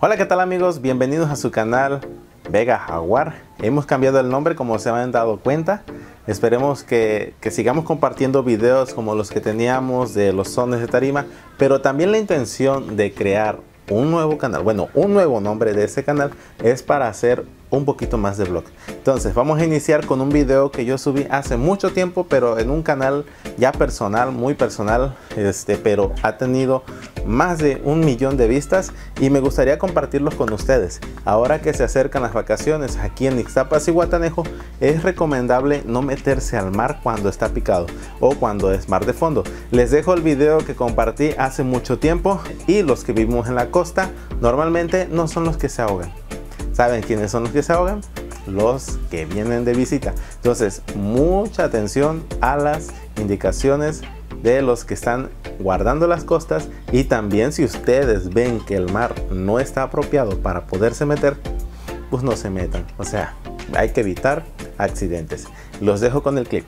Hola, ¿qué tal amigos? Bienvenidos a su canal Vega Jaguar. Hemos cambiado el nombre, como se han dado cuenta. Esperemos que sigamos compartiendo videos como los que teníamos de los sones de tarima, pero también la intención de crear un nuevo canal, bueno, un nuevo nombre de ese canal es para hacer un poquito más de vlog. Entonces vamos a iniciar con un video que yo subí hace mucho tiempo, pero en un canal ya personal, muy personal, pero ha tenido más de 1 millón de vistas y me gustaría compartirlos con ustedes. Ahora que se acercan las vacaciones aquí en Ixtapa, Zihuatanejo, es recomendable no meterse al mar cuando está picado o cuando es mar de fondo. Les dejo el video que compartí hace mucho tiempo y los que vivimos en la costa normalmente no son los que se ahogan. ¿Saben quiénes son los que se ahogan? Los que vienen de visita. Entonces, mucha atención a las indicaciones de los que están guardando las costas, y también si ustedes ven que el mar no está apropiado para poderse meter, pues no se metan. O sea, hay que evitar accidentes. Los dejo con el clip.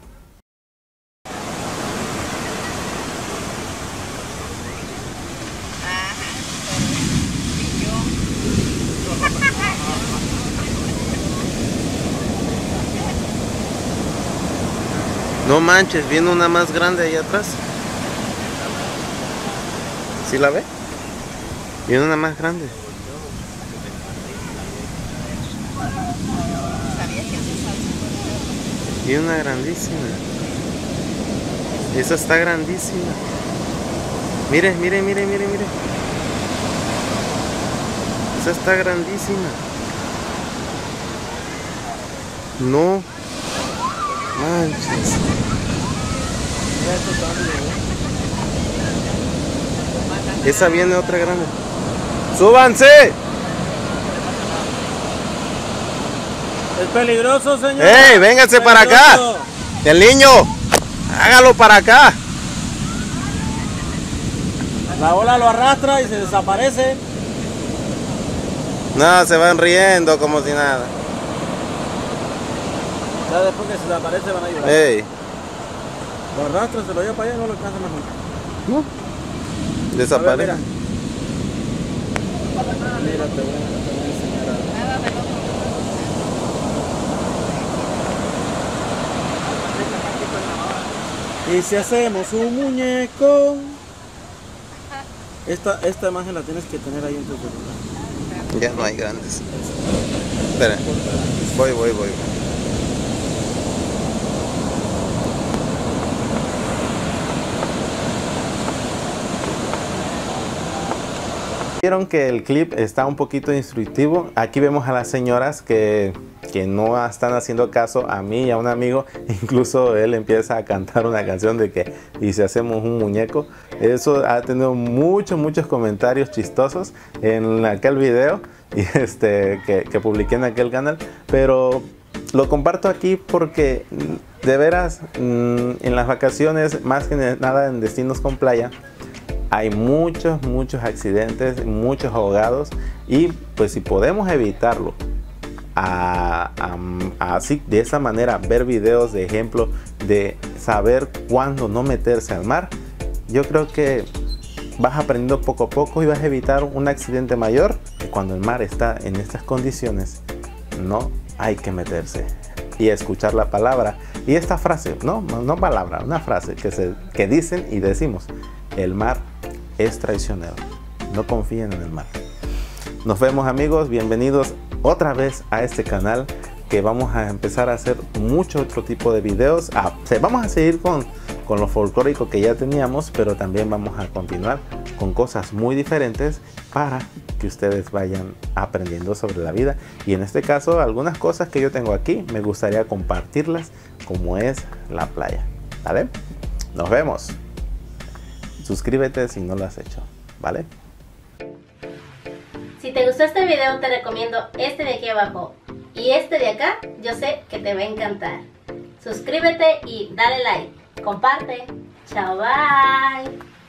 No manches, viene una más grande ahí atrás. ¿Sí la ve? Viene una más grande. Y una grandísima. Esa está grandísima. Mire, mire, mire, mire, mire. Esa está grandísima. No manches. Esa viene otra grande. ¡Súbanse! Es peligroso, señor. ¡Ey, vénganse para acá! ¡El niño! ¡Hágalo para acá! La ola lo arrastra y se desaparece. No, se van riendo como si nada. Ya después que se desaparece van a ayudar. ¡Ey! Lo arrastra, se lo lleva para allá y no lo alcanza más nunca. Desaparece. Mira, te voy a enseñar algo. Y si hacemos un muñeco, esta imagen la tienes que tener ahí en tu celular. Ya no hay grandes. Espera. Voy. Vieron que el clip está un poquito instructivo. Aquí vemos a las señoras que no están haciendo caso a mí y a un amigo. Incluso él empieza a cantar una canción de que y si hacemos un muñeco. Eso ha tenido muchos comentarios chistosos en aquel video y que publiqué en aquel canal. Pero lo comparto aquí porque de veras en las vacaciones, más que nada en destinos con playa, hay muchos accidentes, muchos ahogados, y pues si podemos evitarlo así de esa manera, ver videos de ejemplo de saber cuándo no meterse al mar, yo creo que vas aprendiendo poco a poco y vas a evitar un accidente mayor. Cuando el mar está en estas condiciones, no hay que meterse y escuchar la palabra y esta frase, no palabra, una frase que dicen y decimos: el mar es traicionero, no confíen en el mar. Nos vemos amigos, bienvenidos otra vez a este canal, que vamos a empezar a hacer mucho otro tipo de videos. Vamos a seguir con lo folclórico que ya teníamos, pero también vamos a continuar con cosas muy diferentes para que ustedes vayan aprendiendo sobre la vida. Y en este caso, algunas cosas que yo tengo aquí, me gustaría compartirlas, como es la playa. ¿Vale? Nos vemos. Suscríbete si no lo has hecho, ¿vale? Si te gustó este video, te recomiendo este de aquí abajo y este de acá. Yo sé que te va a encantar. Suscríbete y dale like. Comparte. Chao, bye.